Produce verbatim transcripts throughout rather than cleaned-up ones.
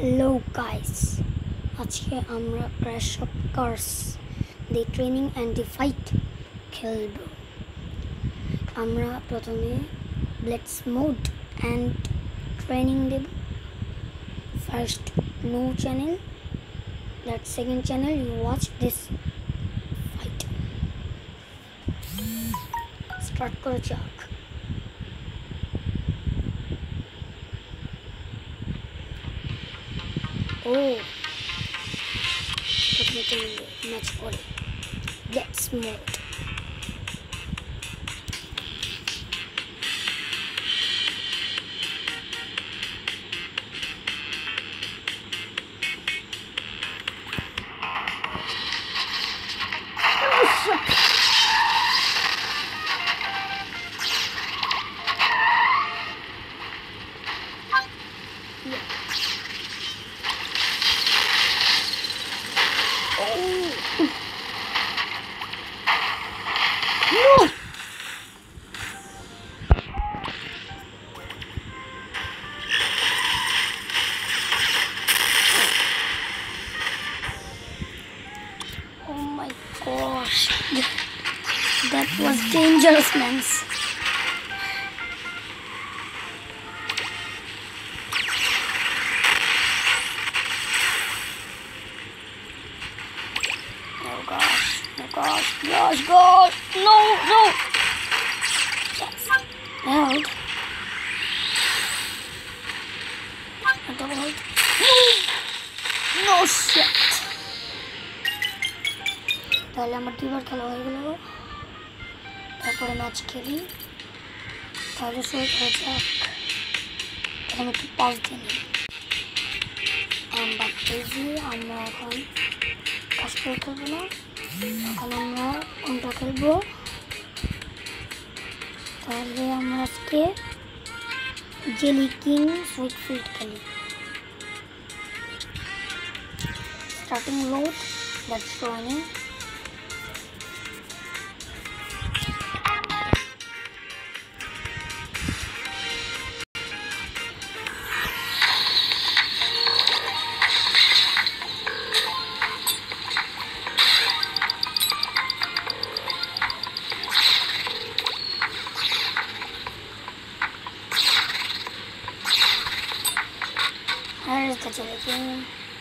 Hello guys, আজকে আমরা Crash of Cars the training and the fight খেলব। আমরা প্রথমে Blitz mode and training Dev. First no channel, that second channel you watch this fight। Start করা যাক। Oh, প্রথমে match করে Blitz mode। Gosh, that was dangerous, man. Oh gosh, oh gosh, gosh, gosh, no, no. Yes, held. I double hold. No shit. তাহলে আমার দুইবার খেলা হয়ে গেল, তারপরে ম্যাচ খেলি, তাহলে শুরু করা যাক। আমি একটু পাস দিয়ে নিই। আমরা খেলছি, আমরা এখন কাজ করে খেলবো না, এখন আমরা কোনটা খেলবো? তাহলে আমরা আজকে জেলি কিং সুইট ফিল্ড খেলি। Starting load, that's running. Here's the jelly king.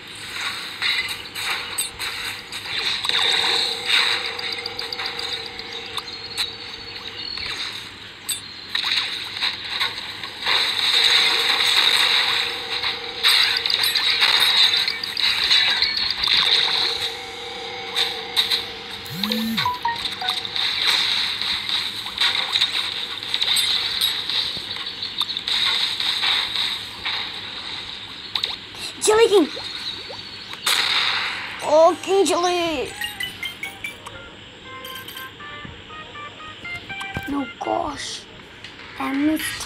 Jelly King! Oh, King Jelly! No, gosh, I missed.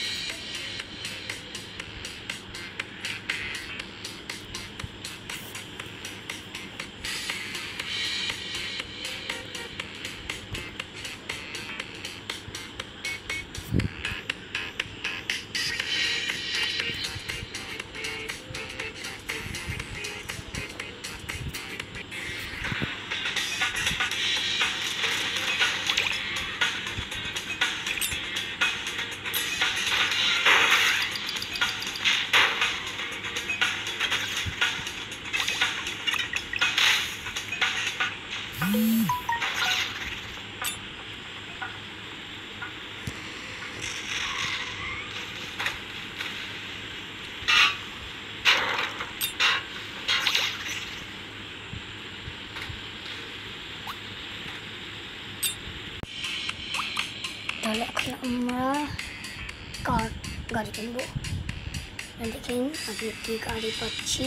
তাহলে এখন আমরা কার গাড়ি কিনবো। দেখেন আমি একটি গাড়ি পাচ্ছি।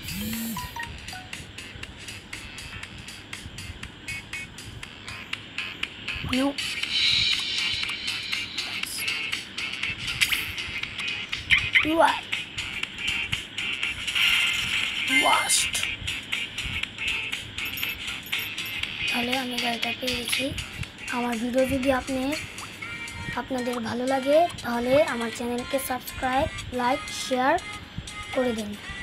No. What? Washed. তাহলে আমি গাড়িটা পেয়ে গেছি। আমার ভিডিও যদি আপনি আপনাদের ভালো লাগে তাহলে আমার চ্যানেলকে সাবস্ক্রাইব, লাইক, শেয়ার করে দিন।